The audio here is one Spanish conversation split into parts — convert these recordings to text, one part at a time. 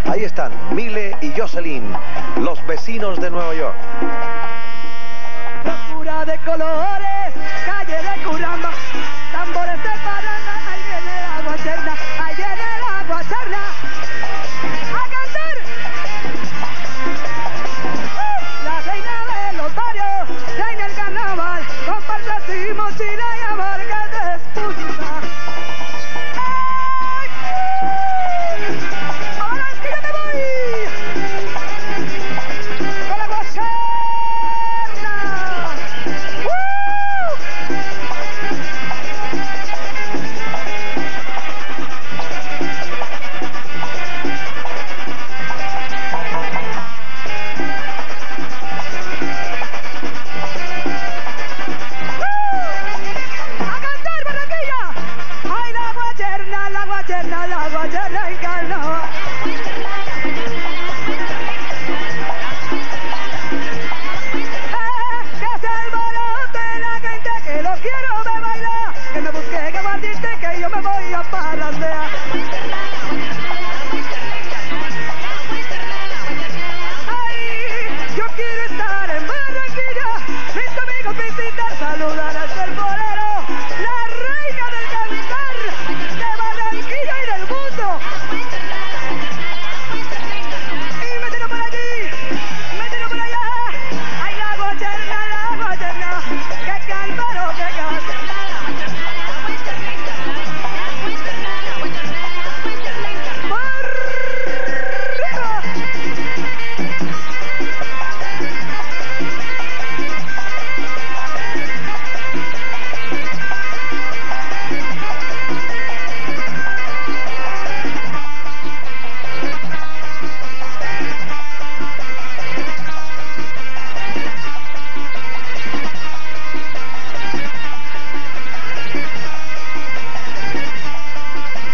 Ahí están, Mile y Jocelyn, los vecinos de Nueva York. Locura de colores, calle de Curramba, tambores de Paraná, ahí viene la guacherna, ahí viene la guacherna, a cantar. La reina de los barrios, reina el carnaval, con parches y mochila y amarga de esputa. Ahora es que yo me voy con la guacherna. La guacherna y carnaval. Que se alborote la gente, que lo quiero ver bailar, que me busque, que guardiste, que yo me voy a parrandear. Ay, yo quiero estar en Barranquilla, mis amigos visitar, saludar al temporero, la reina del cantar de Barranquilla y del mundo. Y me tiro por allí, me tiro por allá. Ay, la guacherna, que calvaro, que gas.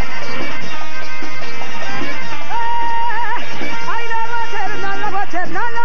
Ay, la guacherna,